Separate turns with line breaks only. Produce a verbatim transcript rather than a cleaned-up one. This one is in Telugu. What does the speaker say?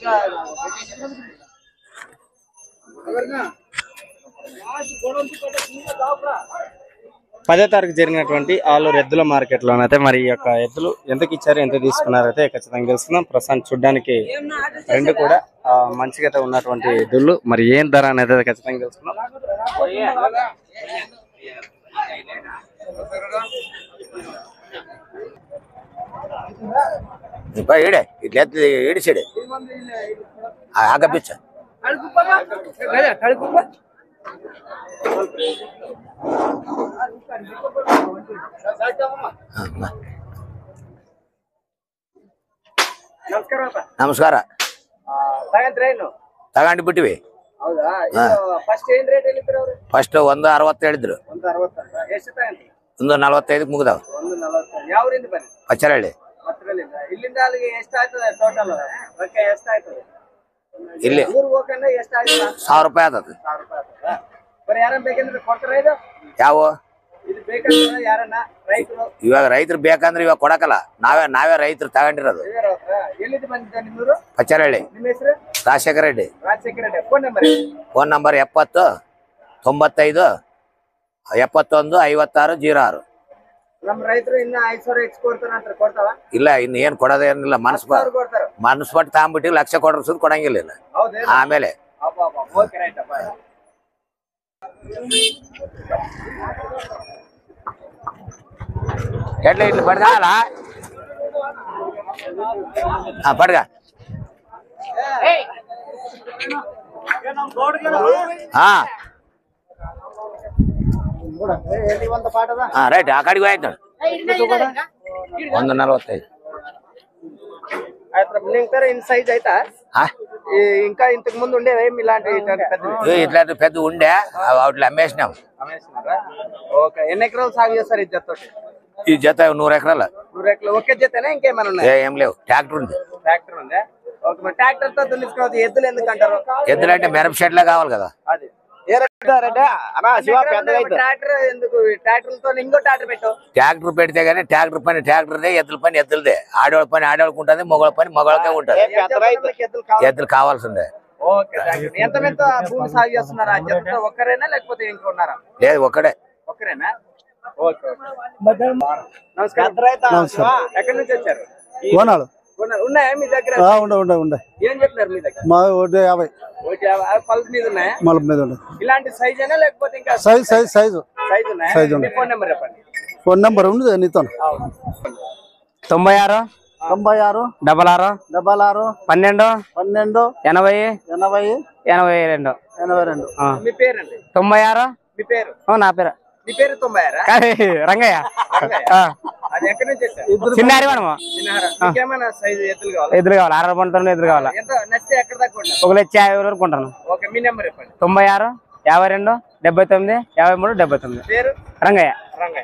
పదో తారీఖు జరిగినటువంటి ఆలూరు ఎద్దుల మార్కెట్ లోనైతే మరి ఈ యొక్క ఎద్దులు ఎంతకి ఇచ్చారు, ఎంత తీసుకున్నారైతే ఖచ్చితంగా తెలుసుకుందాం. ప్రస్తుతం చూడడానికి రెండు కూడా మంచిగా ఉన్నటువంటి ఎద్దులు, మరి ఏం ధర అనేది ఖచ్చితంగా తెలుసుకుందాం.
ఈడే ఇట్లా ఏడిసాడే ఆగపిచ్చ ನಮಸ್ಕಾರ ತಗೊಂಡು ಬಿಟ್ಟಿವಿ. ಫಸ್ಟ್ ಒಂದು ಅರವತ್ತು ಹೇಳಿದ್ರು, ಒಂದು ನಲವತ್ತೈದಕ್ಕೆ ಮುಗಿದಾವ. ಪಚ್ಚರಹಳ್ಳಿ ಇಲ್ಲಿ ಸಾವಿರ ರೂಪಾಯಿ ಆದದ್ದು. ಯಾವ ಇವಾಗ ರೈತರು ಬೇಕಂದ್ರೆ ಇವಾಗ ಕೊಡಕಲ್ಲ, ನಾವೇ ನಾವೇ ರೈತರು ತಗೊಂಡಿರೋದು. ಪಚ್ಚರಹಳ್ಳಿ ರಾಜಶೇಖರ ರೆಡ್ಡಿ. ಫೋನ್ ನಂಬರ್ ಎಪ್ಪತ್ತು ತೊಂಬತ್ತೈದು ಎಪ್ಪತ್ತೊಂದು ಐವತ್ತಾರು ಜೀರೋ ಆರು. ಇಲ್ಲ ಇನ್ನು ಏನ್ ಕೊಡೋದೇನಿಲ್ಲ, ಮನಸ್ ಮನಸ್ ಪಟ್ಟು ತಗೊಂಡ್ಬಿಟ್ಟು ಲಕ್ಷ ಕೊಡ್ರ ಸುದ್ ಕೊಡಂಗಿಲ್ಲ. ಆಮೇಲೆ ఎట్లా ఇట్లా పడగాలా పడగా రైట్ ఆ కాడికి పోయినాడు ಒಂದು ನಲವತ್ತೈದು.
సైజ్ అయితే ఇంకా ఇంతకు ముందు ఉండేవి ఇలాంటి
ఇట్లాంటి పెద్ద ఉండే వాటిలో అమ్మేసినాం.
ఎన్ని ఎకరాలు సాగు చేస్తారు ఈ జత?
ఈ జత నూరు ఎకరాలు.
నూరు ఎకరాలు ఒకే జతనా ఇంకేమైనా ఉన్నాయి?
ఏం లేవు, ట్రాక్టర్ ఉంది.
ట్రాక్టర్ ఉందా? ట్రాక్టర్ తో దున్నించుకోవచ్చు. ఎద్దులు ఎందుకు అంటారు?
ఎద్దులు అంటే మిరప షెడ్లే కావాలి కదా.
అది ట్రాక్టర్
పెడితే గానీ ట్రాక్టర్ పని ట్రాక్టర్దే, ఎద్దుల పని ఎద్దులదే. ఆడవాళ్ళ పని ఆడవాళ్ళకి ఉంటుంది, మగవాళ్ళ పని మగవాళ్ళకే ఉంటుంది. ఎద్దులు కావాల్సిందే.
ఎంత భూమి సాగు చేస్తున్నారా? ఒక్కరేనా లేకపోతే ఇంకొన్నారా?
లేదు ఒక్కడే.
ఒక్కరేనా? నమస్కారం. ఎక్కడి నుంచి వచ్చారు? ఉన్నాయా మీ దగ్గర? ఏం చెప్పినారు మీ దగ్గర?
యాభై
పల్ప్ మీద ఉన్నాయా?
మలుపు మీద ఉన్నాయి.
ఇలాంటి సైజ్ అయినా లేకపోతే ఇంకా
సైజ్ సైజ్ సైజు
సైజ్ ఉన్నాయా?
సైజ్ ఉంది.
ఫోన్ నెంబర్ చెప్పండి.
ఫోన్ నెంబర్ ఉంది నీతో.
తొంభై ఆరు
తొంభై ఆరు
డబల్ ఆరు
డబల్ ఆరు
పన్నెండు
పన్నెండు
ఎనభై
ఎనభై
ఎనభై రెండు
ఎనభై రెండు.
మీ పేరండి?
తొంభై ఆరు.
మీ పేరు?
నా పేరు.
మీ పేరు తొంభై ఆరా?
రంగయ్య.
అది ఎక్కడి నుంచి వచ్చారు?
చిన్నారి మనము.
ఇంకేమైనా సైజు ఎద్దులు కావాలి?
ఎదురు కావాలి, అరవై పంతొమ్మిది ఎదురు కావాలి.
ఎంత నచ్చితే ఎక్కడ దాకా
ఒక లక్ష యాభై వరకు ఉంటాను.
ఓకే, మీ నెంబర్ చెప్పండి.
తొంభై ఆరు యాభై రెండు డెబ్బై తొమ్మిది యాభై మూడు డెబ్బై తొమ్మిది.
పేరు?
రంగయ్య.
రంగయ్య.